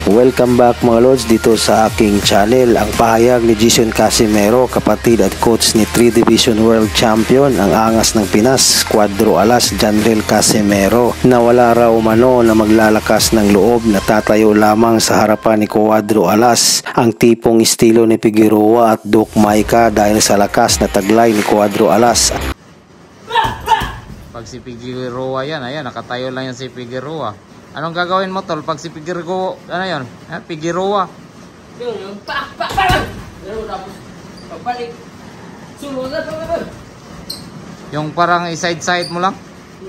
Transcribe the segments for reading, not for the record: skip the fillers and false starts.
Welcome back mga Lods dito sa aking channel. Ang pahayag ni Jason Casimero, kapatid at coach ni 3 Division World Champion ang angas ng Pinas, Cuadro Alas, Janriel Casimero, na wala raw umano na maglalakas ng loob na tatayo lamang sa harapan ni Cuadro Alas, ang tipong estilo ni Figueroa at Doc Maika dahil sa lakas na taglay ni Cuadro Alas. Pag si Figueroa yan, ayan, nakatayo lang yan si Figueroa. Anong gagawin mo tol pag si Figueroa, ano yun? Ha? Figueroa. Yung tapos pagbalik. Sunod na ito. Yung parang side-side mo lang?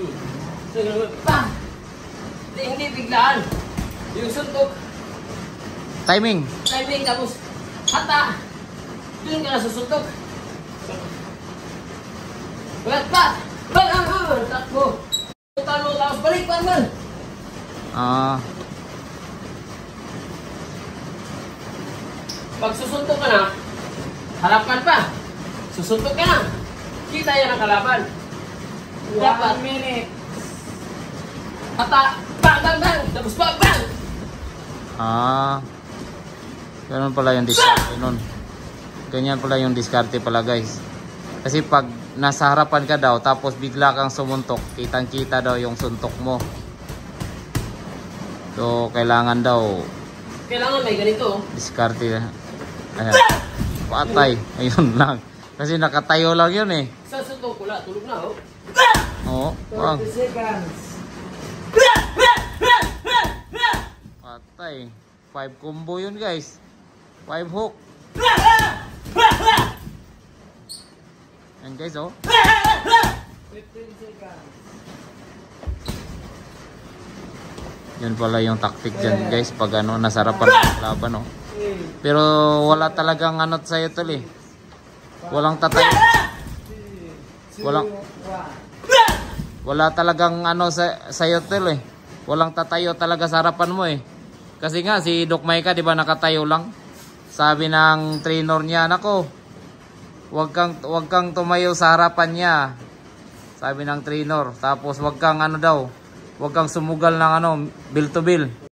Hindi biglaan. Yung suntok. Timing. Tapos hata. Doon ka na susuntok. Bagat pa. Takbo. Talo tapos balik pa man. Pag susuntok ka na, harapan pa. Susuntok ka na. Kita yan ang kalaban. 1 minute. Hata. Bang. Tapos bang. Ganun pala yung diskarte nun. Ganyan pala yung diskarte pala guys. Kasi pag nasa harapan ka daw, tapos bigla kang sumuntok, kitang-kita daw yung suntok mo. So, kailangan may ganito. Diskarte. Ayan. Patay. Ayun lang. Kasi nakatayo lang yun eh. Sa suntok ko tulog na oh. Oo. 30 seconds. Patay. 5 combo yun guys. 5 hook. Ayan guys oh. 15 seconds. Yun pala yung tactic dyan guys pag ano, nasarapan ng laban oh. Pero wala talagang ano sa'yo tol eh. Walang tatayo. Wala talagang ano sa'yo tol eh. Walang tatayo talaga sa harapan mo eh. Kasi nga si Doc Maika di ba nakatayo lang. Sabi ng trainer niya, nako, wag kang tumayo sa harapan niya. Sabi ng trainer. Tapos wag kang ano daw, wag kang sumugal ng ano, bill to bill.